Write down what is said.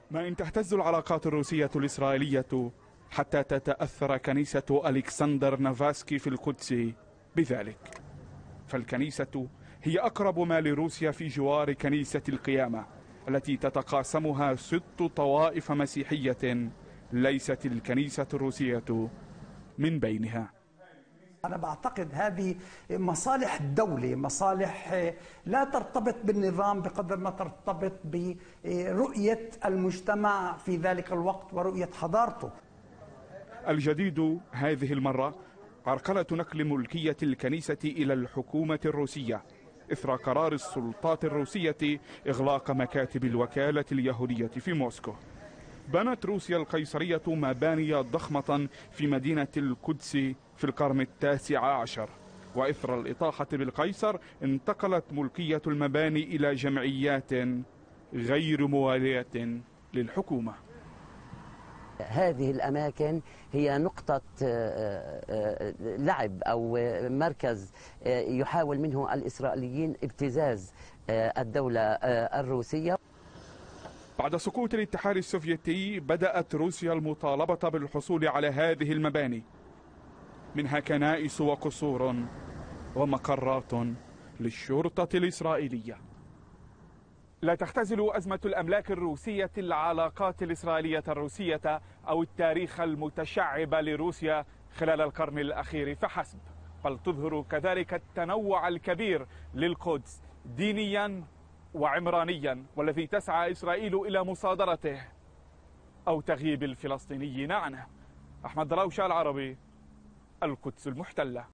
ما إن تهتز العلاقات الروسية الإسرائيلية حتى تتأثر كنيسة ألكسندر نافاسكي في القدس بذلك، فالكنيسة هي أقرب ما لروسيا في جوار كنيسة القيامة التي تتقاسمها 6 طوائف مسيحية ليست الكنيسة الروسية من بينها. أنا بعتقد هذه مصالح الدولة، مصالح لا ترتبط بالنظام بقدر ما ترتبط برؤية المجتمع في ذلك الوقت ورؤية حضارته. الجديد هذه المرة عرقلة نقل ملكية الكنيسة إلى الحكومة الروسية إثر قرار السلطات الروسية إغلاق مكاتب الوكالة اليهودية في موسكو. بنت روسيا القيصرية مباني ضخمة في مدينة القدس في القرن ال19، وإثر الإطاحة بالقيصر انتقلت ملكية المباني إلى جمعيات غير موالية للحكومة. هذه الأماكن هي نقطة لعب أو مركز يحاول منه الإسرائيليين ابتزاز الدولة الروسية. بعد سقوط الاتحاد السوفيتي بدأت روسيا المطالبة بالحصول على هذه المباني، منها كنائس وقصور ومقرات للشرطة الإسرائيلية. لا تختزل أزمة الأملاك الروسية العلاقات الإسرائيلية الروسية أو التاريخ المتشعب لروسيا خلال القرن الأخير فحسب، بل تظهر كذلك التنوع الكبير للقدس دينيا وعمرانيا، والذي تسعى إسرائيل إلى مصادرته أو تغييب الفلسطينيين عنه. أحمد دراوشة، العربي، القدس المحتلة.